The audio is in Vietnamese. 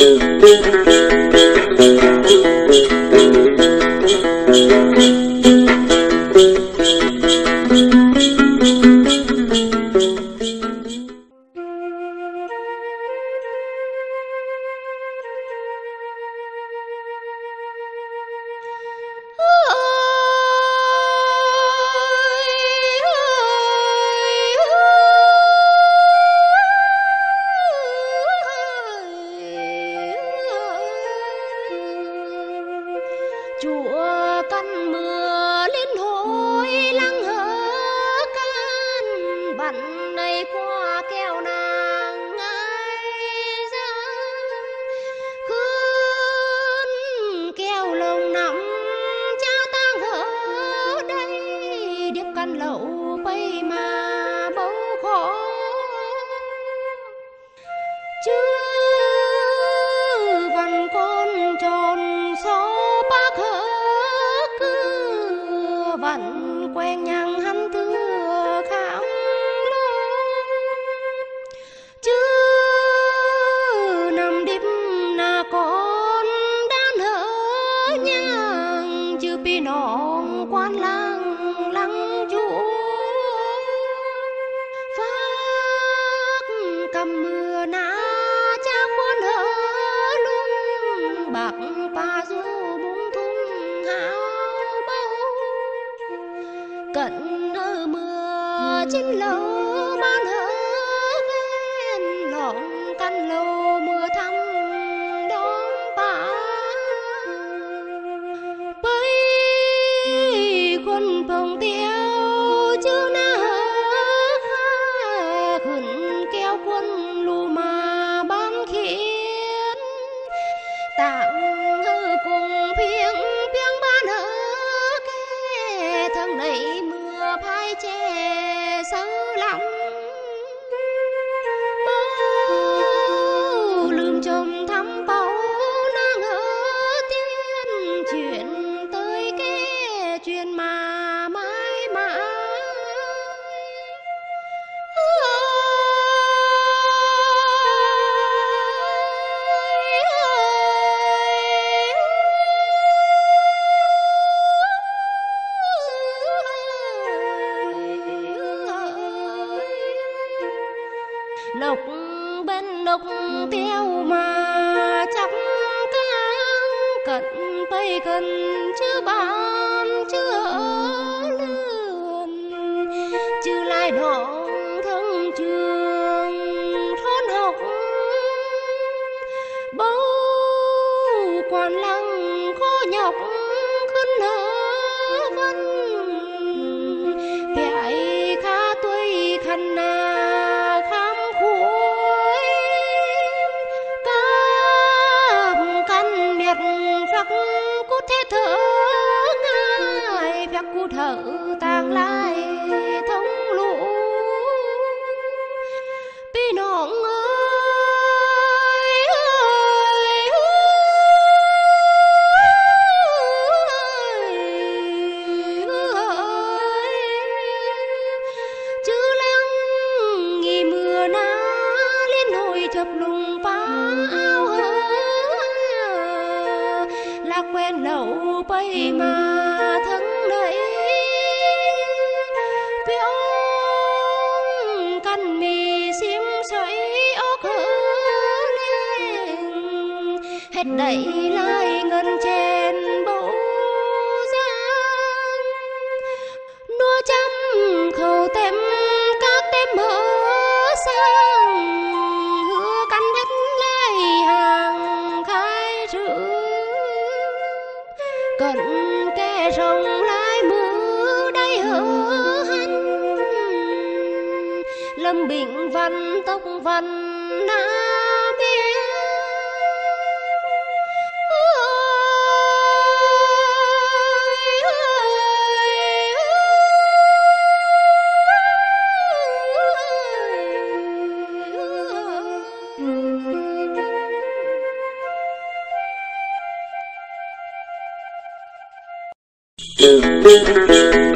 Chúa căn mưa lên hồi lăng hớ can bắn đầy qua keo nàng ai ra khơn keo lồng nằm cha tang hớ đây điệp căn lậu bay mà bấu khó chứ văn con tròn số bác hớ cứ vẫn quen nhang hắn thừa khám lo chứ nằm đêm là con đan hớ nhang chứ pi nòng quan lang lăng chúa phát cầm mưa na cha quan hớ luôn bạc pa du bung thung háo bao cận ở mưa trên lầu ban hớ bên lòng căn lầu mưa thăm đón pa bấy quân bồng tiêu chứ na hớ khẩn keo quân lù mà ban khiến tặng hư cùng phiêng phiêng ban hớ kê thằng đẩy mưa phai che sâu lắm bố lương chồng thăm báu nàng hớ tiên chuyện tới cái chuyện mà mãi mãi lộc bên lộc tiêu mà chắc cang cận bay gần chứ ban chứ ở lươn chứ lại đỏ thông trường thôn học bố quan lăng khó nhọc khấn hớ văn bẻ khá tuổi khăn na khám khuối cam căn miệt phắc cút thế thở ngài phắc cút thở tàng lại thống lũ pi nọng chập lùng phá áo hớ là quen lậu bay mà thắng đấy phiếu căn mì xiêm sợi ốc hớ lên hết đẩy lại ngân trên bầu giang nua trăm khẩu tem các tem hớ sang căn đất lại hàng khai rượu cận kẻ rồng lại mưa đầy hớ hắn lâm bình văn tốc văn na biên Thank you.